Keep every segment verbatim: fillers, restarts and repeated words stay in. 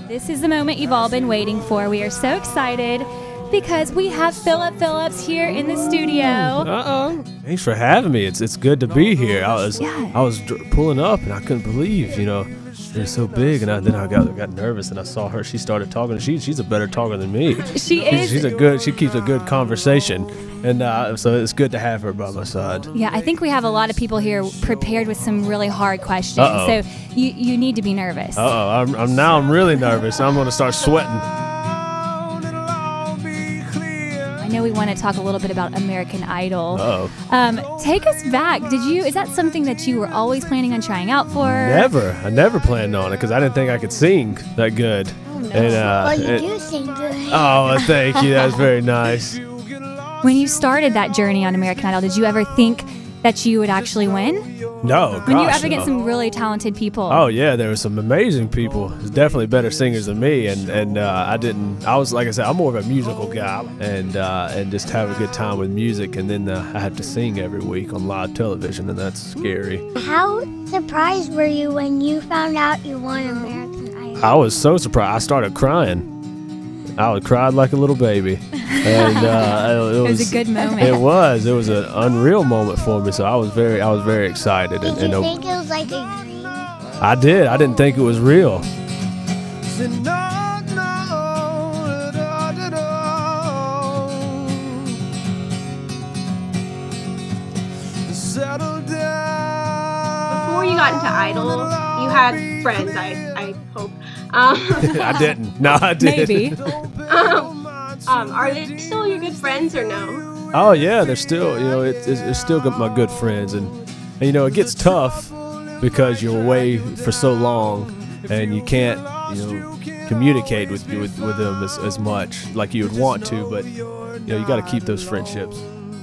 This is the moment you've all been waiting for. We are so excited because we have Phillip Phillips here in the studio. Uh-oh. Thanks for having me. It's it's good to be here. I was yeah. I was dr- pulling up and I couldn't believe, you know, they're so big. And I, then I got got nervous and I saw her. She started talking. She she's a better talker than me. She is. She's, she's a good. She keeps a good conversation, and uh, so it's good to have her by my side. Yeah, I think we have a lot of people here prepared with some really hard questions. Uh-oh. So you you need to be nervous. Uh oh, I'm, I'm now I'm really nervous. I'm gonna start sweating. I know we want to talk a little bit about American Idol. Uh-oh. Um, take us back. Did you? Is that something that you were always planning on trying out for? Never. I never planned on it because I didn't think I could sing that good. Oh, no. And, uh, well, you it, do sing good. Oh, thank you. That's very nice. When you started that journey on American Idol, did you ever think that you would actually win? No, gosh, When you ever get no. some really talented people? Oh yeah, there were some amazing people. There's definitely better singers than me, and and uh, I didn't. I was like I said, I'm more of a musical guy, and uh, and just have a good time with music. And then uh, I had to sing every week on live television, and that's scary. How surprised were you when you found out you won American Idol? I was so surprised. I started crying. I would cry like a little baby, and uh, it, it, It was, was a good moment. It was. It was an unreal moment for me. So I was very, I was very excited. Did And, you and uh, think it was like a dream? I did. I didn't think it was real. Before you got into Idol, you had friends, I, I hope. Um, I didn't. No, I didn't. Maybe. um, um, are they still your good friends or no? Oh yeah, they're still. You know, it, it's, it's still my good friends, and, and you know, it gets tough because you're away for so long, and you can't, you know, communicate with with, with them as, as much like you would want to, but you know, you got to keep those friendships.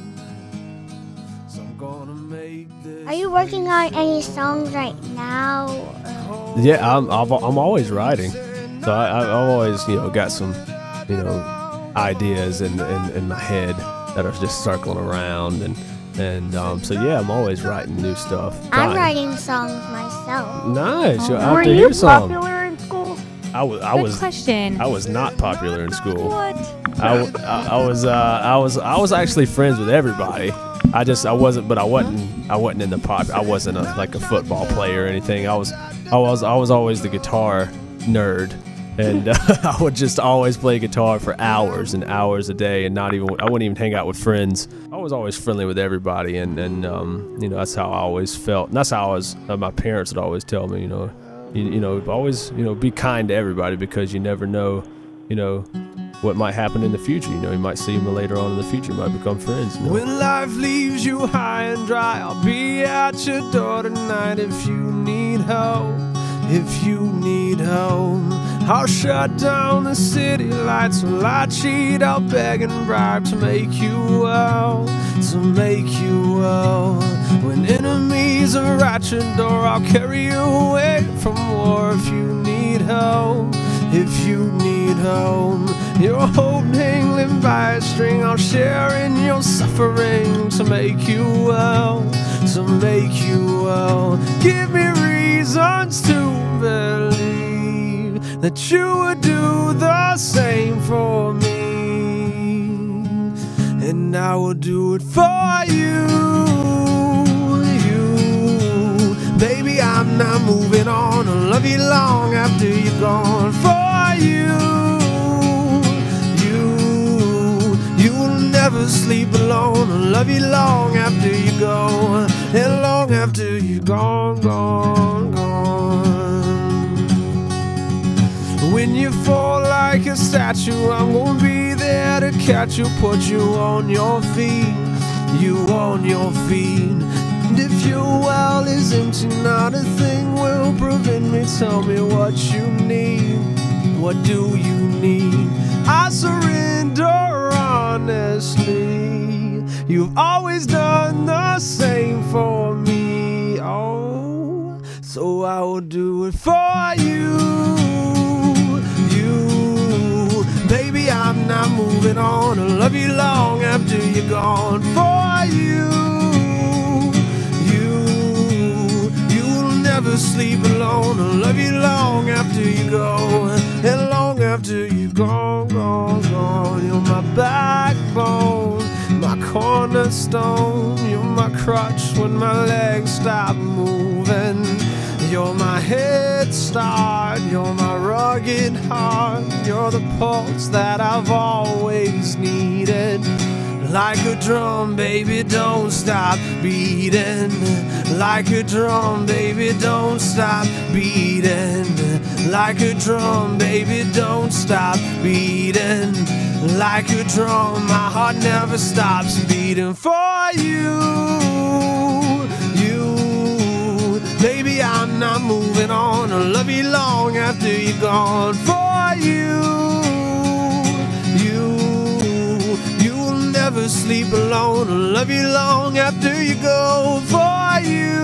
Are you working on any songs right now? Or? Yeah, I'm I've, I'm always writing, so I, I've always you know got some you know ideas in, in in my head that are just circling around, and and um, so yeah, I'm always writing new stuff. I'm Trying. writing songs myself. Nice. You'll Were have to you hear some. popular in school? I was I Good was question. I was not popular in school. What? I, w- I- I was uh, I was I was actually friends with everybody. I just I wasn't, but I wasn't I wasn't in the pop. I wasn't a, like a football player or anything. I was I was I was always the guitar nerd, and uh, I would just always play guitar for hours and hours a day, and not even I wouldn't even hang out with friends. I was always friendly with everybody, and and um, you know that's how I always felt. And that's how I was. Uh, my parents would always tell me, you know, you, you know, always you know be kind to everybody because you never know, you know. what might happen in the future. You know, you might see them later on in the future, you might become friends. You know? When life leaves you high and dry, I'll be at your door tonight if you need help. If you need help, I'll shut down the city lights. Will I cheat? I'll beg and bribe to make you well, to make you well. When enemies are at your door, I'll carry you away from war. If you need help, if you need help, your hope dangling by a string, I'll share in your suffering to make you well, to make you well. Give me reasons to believe that you would do the same for me, and I will do it for you, you. Baby, I'm not moving on. I'll love you long after you're gone. For you, never sleep alone. I'll love you long after you go, and long after you're gone, gone, gone. When you fall like a statue, I'm gonna be there to catch you, put you on your feet, you on your feet. And if your well is empty, not a thing will prevent me. Tell me what you need, what do you need? I surrender honestly. You've always done the same for me, oh, so I will do it for you, you. Baby, I'm not moving on. I'll love you long after you're gone. For you, you, you'll never sleep alone. I'll love you long after you go, and stone. You're my crutch when my legs stop moving. You're my head start, you're my rugged heart. You're the pulse that I've always needed. Like a drum, baby, don't stop beating. Like a drum, baby, don't stop beating. Like a drum, baby, don't stop beating. Like a drum, my heart never stops beating for you. You, baby, I'm not moving on. I'll love you long after you're gone. For you, you, you will never sleep alone. I'll love you long after you go. For you,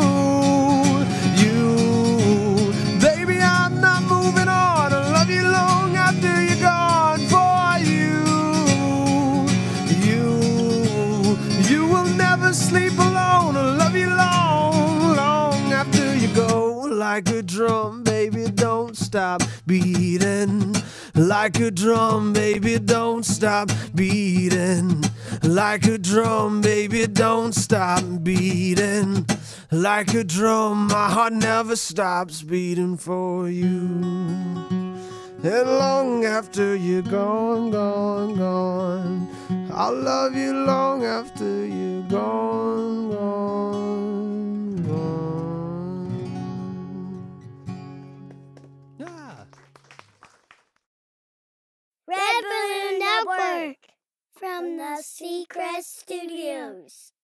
you, baby, I'm not moving on. I'll love you long after you're gone. For you, you, you will never sleep alone. I'll love you long, long after you go. Like a drum, baby, don't stop beating. Like a drum, baby, don't stop beating. Like a drum, baby, don't stop beating. Like a drum, my heart never stops beating for you. And long after you're gone, gone, gone, I'll love you long after you're gone, gone, gone. Yeah. Red Balloon Network from the Secret Studios.